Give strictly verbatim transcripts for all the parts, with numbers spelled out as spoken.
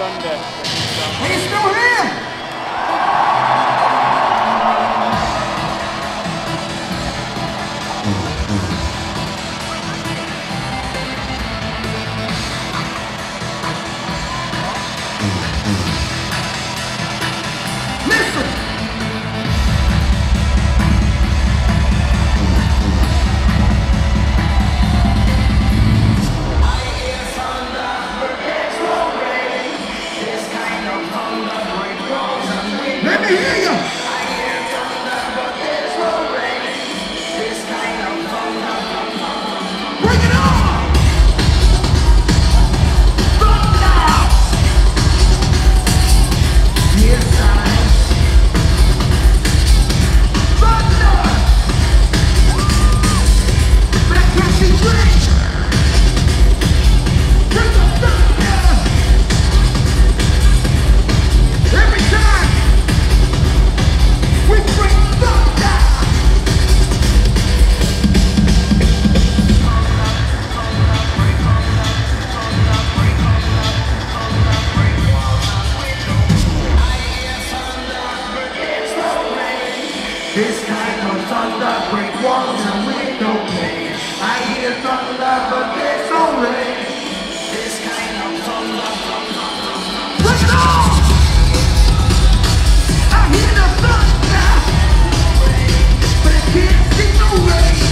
thunder. He's still here! This kind of thunder break walls and window panes. I hear thunder, but there's no rain. This kind of thunder, thunder, bring it on! I hear the thunder, but I can't see no rain.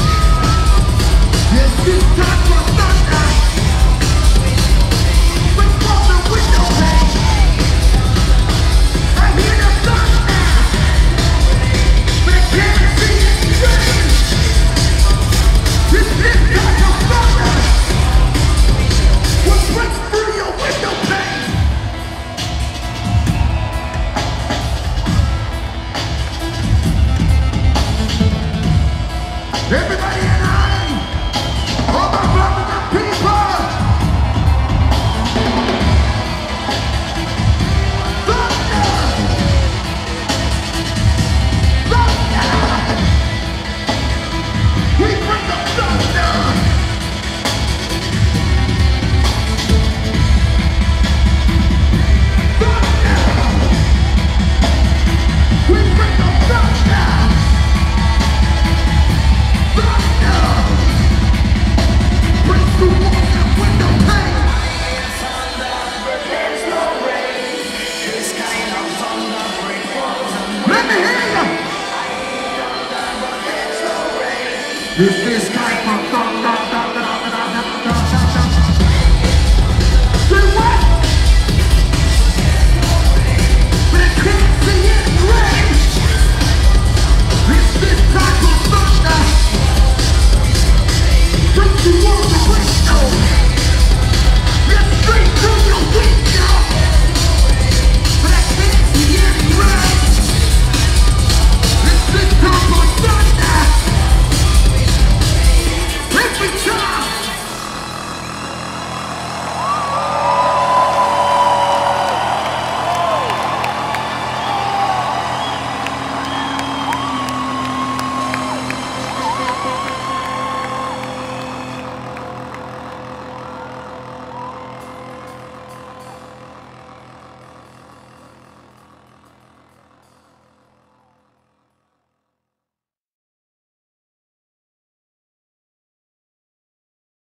Yes, this time of thunder break walls and window panes. I hear the thunder. Everybody!